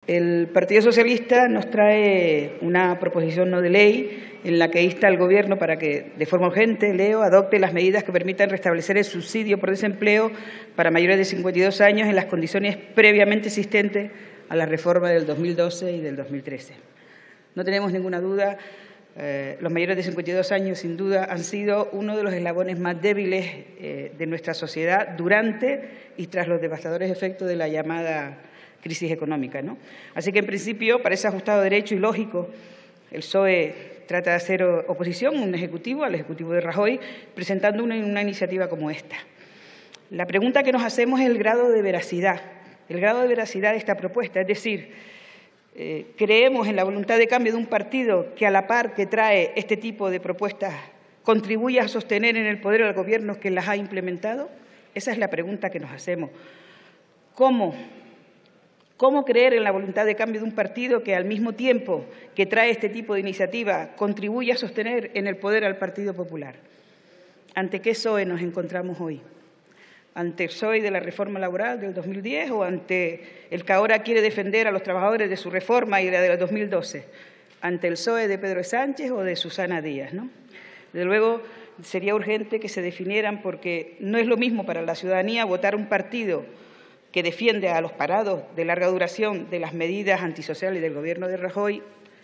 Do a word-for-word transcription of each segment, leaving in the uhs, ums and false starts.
El Partido Socialista nos trae una proposición no de ley en la que insta al Gobierno para que, de forma urgente, leo, adopte las medidas que permitan restablecer el subsidio por desempleo para mayores de cincuenta y dos años en las condiciones previamente existentes a la reforma del dos mil doce y del dos mil trece. No tenemos ninguna duda, eh, los mayores de cincuenta y dos años, sin duda, han sido uno de los eslabones más débiles eh, de nuestra sociedad durante y tras los devastadores efectos de la llamada crisis económica, ¿no? Así que, en principio, parece ajustado a derecho y lógico. El P S O E trata de hacer oposición a un ejecutivo, al ejecutivo de Rajoy, presentando una, una iniciativa como esta. La pregunta que nos hacemos es el grado de veracidad, el grado de veracidad de esta propuesta. Es decir, eh, creemos en la voluntad de cambio de un partido que, a la par que trae este tipo de propuestas, contribuye a sostener en el poder al Gobierno que las ha implementado. Esa es la pregunta que nos hacemos. ¿Cómo? ¿Cómo creer en la voluntad de cambio de un partido que, al mismo tiempo que trae este tipo de iniciativa, contribuye a sostener en el poder al Partido Popular? ¿Ante qué P S O E nos encontramos hoy? ¿Ante el P S O E de la reforma laboral del dos mil diez o ante el que ahora quiere defender a los trabajadores de su reforma y la del dos mil doce? ¿Ante el P S O E de Pedro Sánchez o de Susana Díaz, ¿no? Desde luego, sería urgente que se definieran, porque no es lo mismo para la ciudadanía votar un partido que defiende a los parados de larga duración de las medidas antisociales del Gobierno de Rajoy,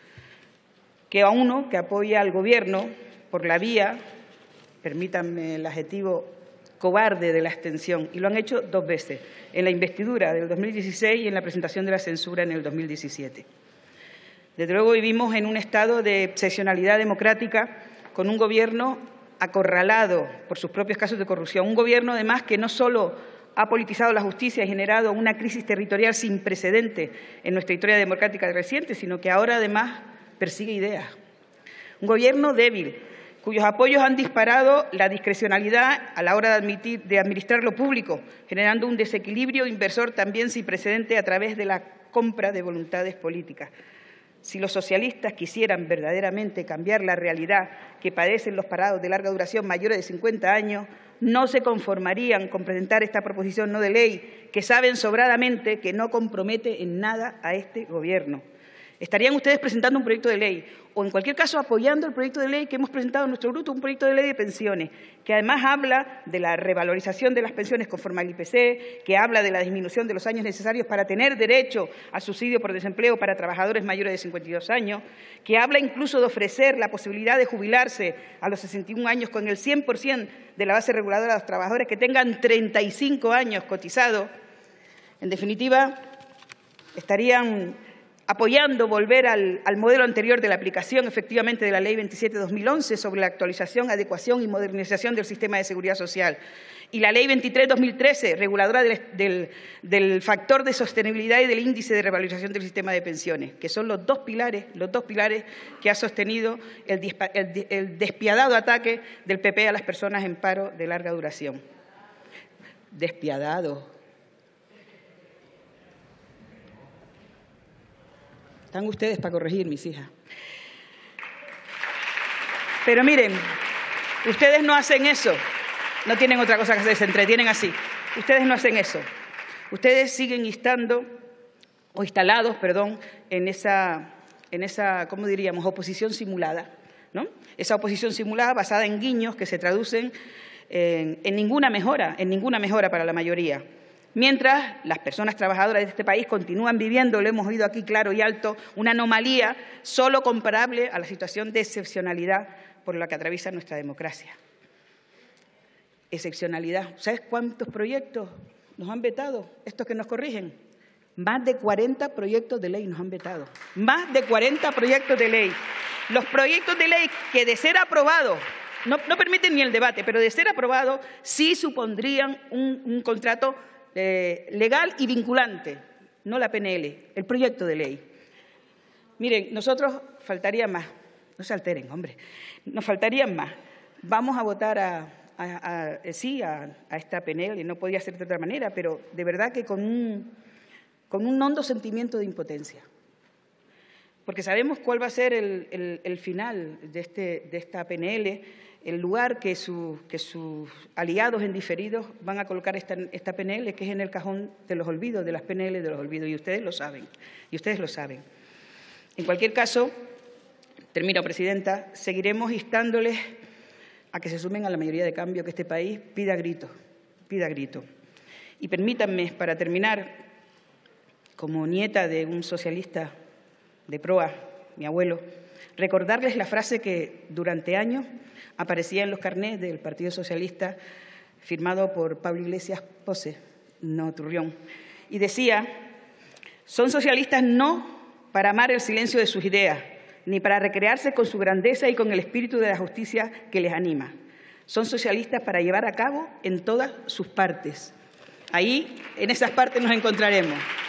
que a uno que apoya al Gobierno por la vía, permítanme el adjetivo, cobarde de la abstención. Y lo han hecho dos veces, en la investidura del dos mil dieciséis y en la presentación de la censura en el dos mil diecisiete. Desde luego, vivimos en un estado de excepcionalidad democrática, con un Gobierno acorralado por sus propios casos de corrupción. Un Gobierno, además, que no solo ha politizado la justicia y generado una crisis territorial sin precedentes en nuestra historia democrática reciente, sino que ahora, además, persigue ideas. Un Gobierno débil, cuyos apoyos han disparado la discrecionalidad a la hora de, admitir, de administrar lo público, generando un desequilibrio inversor también sin precedente a través de la compra de voluntades políticas. Si los socialistas quisieran verdaderamente cambiar la realidad que padecen los parados de larga duración mayores de cincuenta años, no se conformarían con presentar esta proposición no de ley, que saben sobradamente que no compromete en nada a este Gobierno. Estarían ustedes presentando un proyecto de ley, o en cualquier caso apoyando el proyecto de ley que hemos presentado en nuestro grupo, un proyecto de ley de pensiones, que además habla de la revalorización de las pensiones conforme al I P C, que habla de la disminución de los años necesarios para tener derecho al subsidio por desempleo para trabajadores mayores de cincuenta y dos años, que habla incluso de ofrecer la posibilidad de jubilarse a los sesenta y un años con el cien por cien de la base reguladora de los trabajadores que tengan treinta y cinco años cotizados. En definitiva, estarían apoyando volver al, al modelo anterior de la aplicación, efectivamente, de la Ley veintisiete barra dos mil once sobre la actualización, adecuación y modernización del sistema de seguridad social, y la Ley veintitrés barra dos mil trece, reguladora del, del, del factor de sostenibilidad y del índice de revalorización del sistema de pensiones, que son los dos pilares, los dos pilares que ha sostenido el, el, el despiadado ataque del P P a las personas en paro de larga duración. Despiadado. Están ustedes para corregir, mis hijas. Pero miren, ustedes no hacen eso. No tienen otra cosa que hacer, se entretienen así. Ustedes no hacen eso. Ustedes siguen instando, o instalados, perdón, en esa, en esa, ¿cómo diríamos?, oposición simulada, ¿no? Esa oposición simulada basada en guiños que se traducen en, en ninguna mejora, en ninguna mejora para la mayoría. Mientras las personas trabajadoras de este país continúan viviendo, lo hemos oído aquí claro y alto, una anomalía solo comparable a la situación de excepcionalidad por la que atraviesa nuestra democracia. Excepcionalidad. ¿Sabes cuántos proyectos nos han vetado estos que nos corrigen? Más de cuarenta proyectos de ley nos han vetado. Más de cuarenta proyectos de ley. Los proyectos de ley que, de ser aprobados, no, no permiten ni el debate, pero de ser aprobados sí supondrían un, un contrato Eh, legal y vinculante, no la P N L, el proyecto de ley. Miren, nosotros faltaría más, no se alteren, hombre, nos faltarían más. Vamos a votar a, a, a, sí a, a esta P N L, no podía ser de otra manera, pero de verdad que con un, con un hondo sentimiento de impotencia. Porque sabemos cuál va a ser el, el, el final de, este, de esta P N L. el lugar que, su, que sus aliados en diferidos van a colocar esta, esta P N L, que es en el cajón de los olvidos, de las P N L de los olvidos, y ustedes lo saben, y ustedes lo saben. En cualquier caso, termino, Presidenta, seguiremos instándoles a que se sumen a la mayoría de cambio que este país pida a grito, pida a grito. Y permítanme, para terminar, como nieta de un socialista de proa, mi abuelo, recordarles la frase que durante años aparecía en los carnés del Partido Socialista, firmado por Pablo Iglesias Pose, no Turrión, y decía: son socialistas no para amar el silencio de sus ideas, ni para recrearse con su grandeza y con el espíritu de la justicia que les anima. Son socialistas para llevar a cabo en todas sus partes. Ahí, en esas partes, nos encontraremos.